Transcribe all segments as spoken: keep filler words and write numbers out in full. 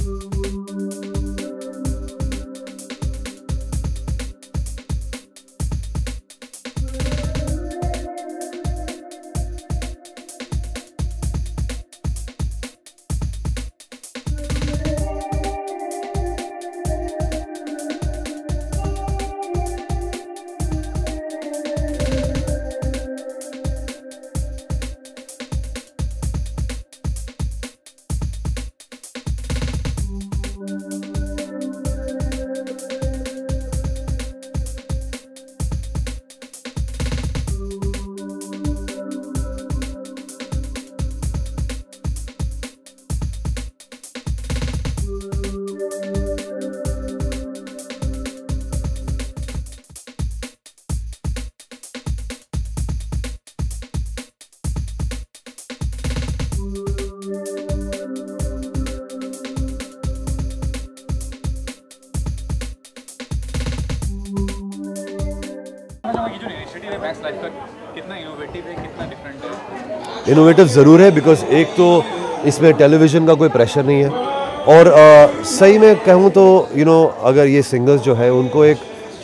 कितना इनोवेटिव है, कितना डिफरेंट है? इनोवेटिव ज़रूर है, बिकॉज एक तो इसमें टेलीविज़न का कोई प्रेशर नहीं है, और आ, सही में कहूँ तो यू you नो know, अगर ये सिंगर्स जो है उनको एक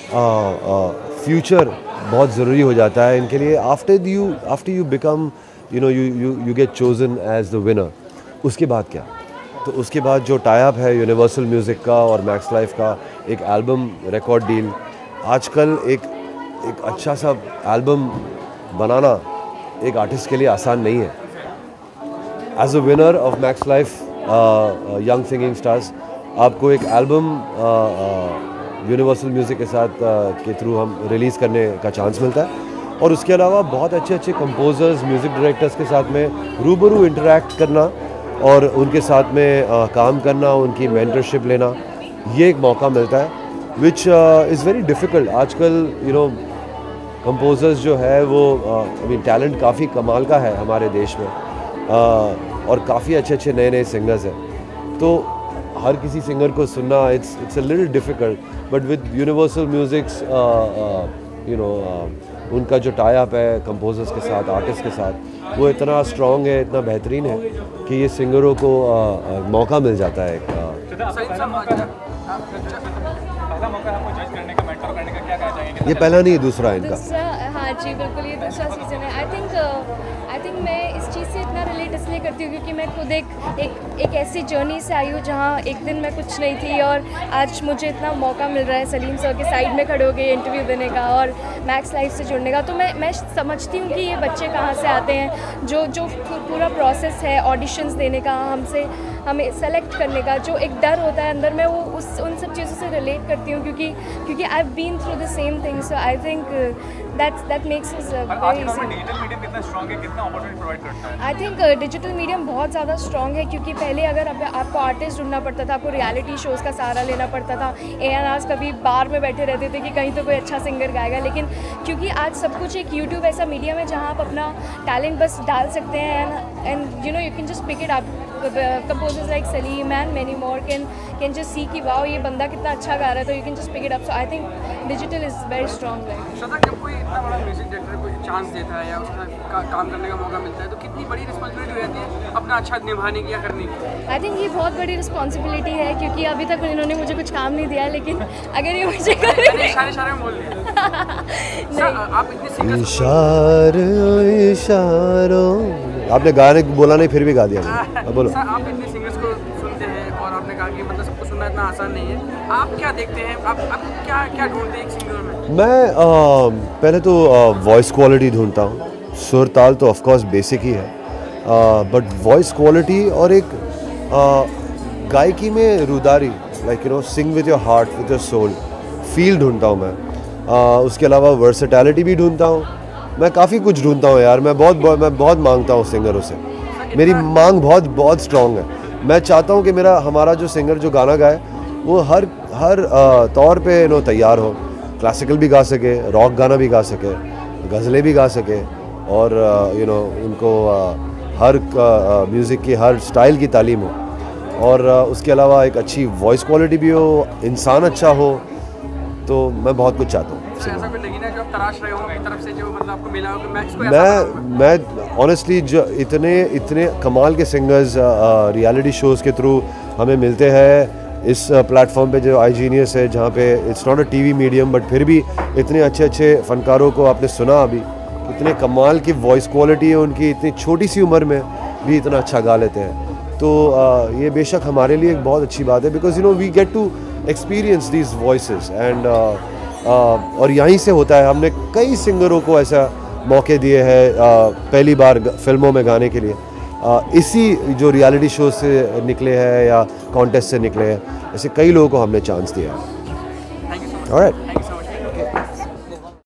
फ्यूचर बहुत ज़रूरी हो जाता है इनके लिए। After you after you become you know you you you get chosen as the winner, उसके बाद क्या? तो उसके बाद जो टाई अप है यूनिवर्सल म्यूज़िक का और मैक्स लाइफ का, एक एल्बम रिकॉर्ड डील, आजकल एक एक अच्छा सा एल्बम बनाना एक आर्टिस्ट के लिए आसान नहीं है। As a winner of Max Life young singing stars, आपको एक एल्बम यूनिवर्सल म्यूज़िक के साथ uh, के थ्रू हम रिलीज़ करने का चांस मिलता है, और उसके अलावा बहुत अच्छे अच्छे कंपोजर्स, म्यूज़िक डायरेक्टर्स के साथ में रूबरू इंटरेक्ट करना और उनके साथ में uh, काम करना, उनकी मेंटरशिप लेना, ये एक मौका मिलता है विच इज़ वेरी डिफ़िकल्ट। आजकल यू नो कंपोजर्स जो है वो आई मीन टैलेंट काफ़ी कमाल का है हमारे देश में, uh, और काफ़ी अच्छे अच्छे नए नए सिंगर्स हैं, तो हर किसी सिंगर को सुनना it's it's a little difficult, but with universal music's you know उनका जो टाई अप है कंपोजर्स के साथ, आर्टिस्ट के साथ, वो इतना स्ट्रॉन्ग है, इतना बेहतरीन है कि ये सिंगरों को uh, uh, मौका मिल जाता है एक ये पहला नहीं है, दूसरा है इनका। दूसरा, हाँ जी बिल्कुल, ये दूसरा सीज़न है। आई थिंक आई थिंक मैं इस चीज़ से इतना रिलेट इसलिए करती हूँ क्योंकि मैं खुद एक एक एक ऐसी जर्नी से आई हूँ जहाँ एक दिन मैं कुछ नहीं थी और आज मुझे इतना मौका मिल रहा है सलीम सर के साइड में खड़े होकर इंटरव्यू देने का और मैक्स लाइफ से जुड़ने का। तो मैं मैं समझती हूँ कि ये बच्चे कहाँ से आते हैं, जो जो पूरा प्रोसेस है ऑडिशंस देने का, हमसे हमें सेलेक्ट करने का जो एक डर होता है अंदर में, वो उस उन सब चीज़ों से रिलेट करती हूँ क्योंकि क्योंकि I have been through the same thing. So I think that's that makes us very easy. Digital medium कितना स्ट्रांग है, कितना अपॉर्चुनिटी प्रोवाइड करता है? आई थिंक डिजिटल मीडियम बहुत ज़्यादा स्ट्रॉन्ग है क्योंकि पहले अगर आप, आपको आर्टिस्ट ढूंढना पड़ता था, आपको रियलिटी शोज़ का सहारा लेना पड़ता था, ए एन आर्स कभी बार में बैठे रहते थे कि कहीं तो कोई अच्छा सिंगर गाएगा। लेकिन क्योंकि आज सब कुछ एक यूट्यूब ऐसा मीडियम है जहाँ आप अपना टैलेंट बस डाल सकते हैं and and you know you can just pick it up. Composers like Salim and many more can can just see कि वाओ ये बंदा कितना अच्छा गा रहा है, तो you can just pick it up. So I think digital is very strong. Shraddha, जब कोई इतना बड़ा म्यूजिक डायरेक्टर कोई चांस देता है या उसका का, काम करने का मौका मिलता है तो कितनी बड़ी रिस्पॉन्सिबिलिटी हो जाती है अपना अच्छा निभाने की या करने की? आई थिंक ये बहुत बड़ी रिस्पॉन्सिबिलिटी है क्योंकि अभी तक इन्होंने मुझे कुछ काम नहीं दिया, लेकिन अगर ये मुझे इशारे इशारे में बोल दिया। आप इतने सिंगर्स इशारों इशारों आपने गाने बोला नहीं फिर भी गा दिया। अब बोलो। सर, आप इतने सिंगर्स को सुनते हैं और आपने कहा कि मतलब सबको सुनना इतना आसान नहीं है, आप क्या देखते हैं, आप, आप क्या क्या ढूंढते हैं एक सिंगर में? मैं आ, पहले तो वॉइस क्वालिटी ढूंढता हूँ। सुर ताल तो ऑफ कोर्स बेसिक ही है, बट वॉइस क्वालिटी और एक आ, गायकी में रुदारी, like you know sing with your heart, with your soul, feel ढूंढता हूँ मैं। आ, उसके अलावा वर्सेटैलिटी भी ढूंढता हूँ। मैं काफ़ी कुछ ढूंढता हूँ यार, मैं बहुत बहुत मैं बहुत मांगता हूँ सिंगरों से, मेरी मांग बहुत बहुत स्ट्रॉन्ग है। मैं चाहता हूँ कि मेरा हमारा जो सिंगर जो गाना गाए वो हर हर तौर पे नो तैयार हो, क्लासिकल भी गा सके, रॉक गाना भी गा सके, गज़लें भी गा सके, और यू नो उनको uh, हर म्यूज़िक की हर स्टाइल की तालीम हो, और uh, उसके अलावा एक अच्छी वॉइस क्वालिटी भी हो, इंसान अच्छा हो। तो मैं बहुत कुछ चाहता हूँ। ऐसा कोई लगी ना जो आप तराश रहे हो एक तरफ से, जो मतलब आपको मिला हो कि मैं इसको मैं मैं ऑनेस्टली जो इतने इतने कमाल के सिंगर्स रियलिटी शोज़ के थ्रू हमें मिलते हैं इस प्लेटफॉर्म पे जो आई जीनियस है, जहाँ पे it's not a TV medium but फिर भी इतने अच्छे अच्छे फ़नकारों को आपने सुना अभी, इतने कमाल की वॉइस क्वालिटी है उनकी, इतनी छोटी सी उम्र में भी इतना अच्छा गा लेते हैं। तो uh, ये बेशक हमारे लिए एक बहुत अच्छी बात है, because you know we get to experience these voices and और यहीं से होता है। हमने कई सिंगरों को ऐसा मौके दिए हैं uh, पहली बार फिल्मों में गाने के लिए, uh, इसी जो रियलिटी शो से निकले हैं या कॉन्टेस्ट से निकले हैं, ऐसे कई लोगों को हमने चांस दिया है। Thank you so much. Alright.